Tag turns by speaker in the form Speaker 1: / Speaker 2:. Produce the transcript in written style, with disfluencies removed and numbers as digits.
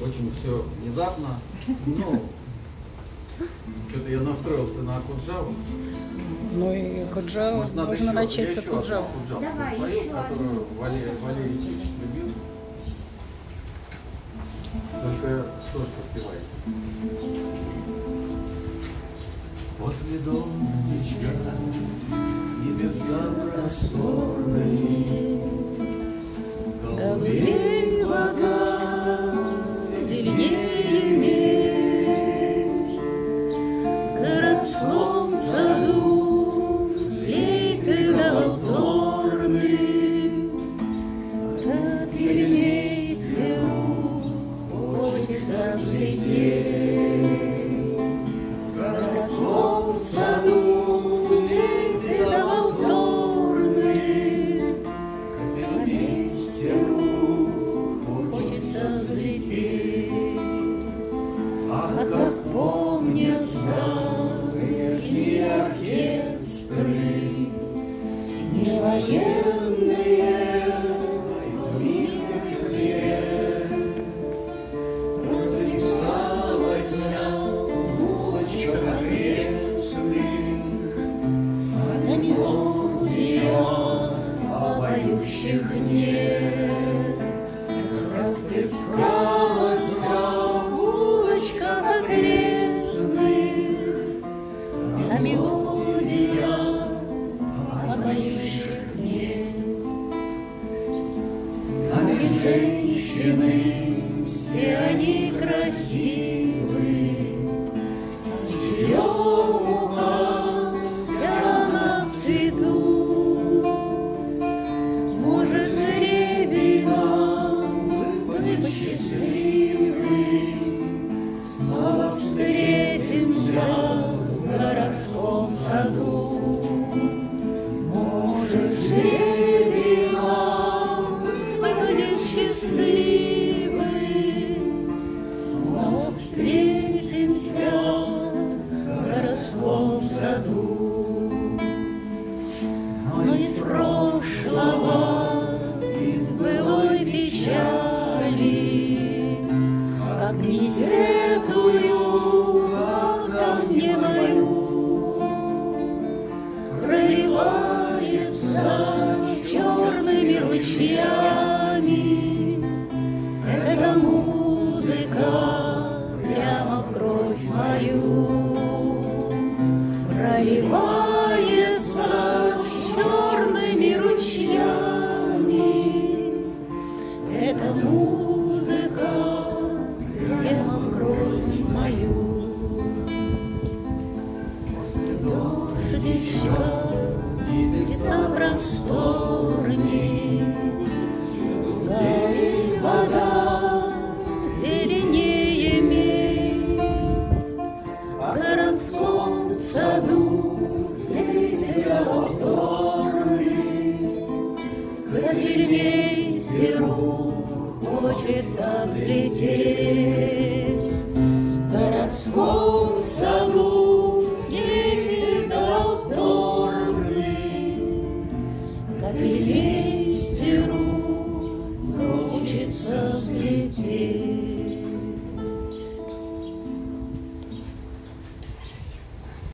Speaker 1: очень все внезапно. Ну, что-то я настроился на Акуджаву.
Speaker 2: Ну и Акуджаву, можно начать с Акуджаву.
Speaker 3: Давай,
Speaker 1: спою,
Speaker 3: еще
Speaker 1: которую
Speaker 3: одну.
Speaker 1: Валерий Ильич любил. Только тоже подпевает. После дождичка небеса просторные,
Speaker 2: Голубей вода, зеленее медь, в городском саду флейты волторны, до Пиренейских хочется взлететь. В городском саду флейты волторны, хочется взлететь.
Speaker 1: ах,
Speaker 2: Как помнятся прежние оркестры, не военные, а из мирных лет. Расплескалась улочка окрестных, а мелодия поющих нет. Расплескалась улочка окрестных, а мелодия поющих нет. Сами женщины, все они красивы, черемуха вся на цвету. Может, жребий нам быть счастливым, снова встретимся в городском саду. Может, жребий нам быть счастливым, снова встретимся в городском саду. Но из прошлого, из былой печали, как не сетую, как ко мне мою, проливается черными ручьями эта музыка прямо в кровь мою. Проливается черными ручьями эта музыка прямо в кровь мою. После дождичка небеса просторней,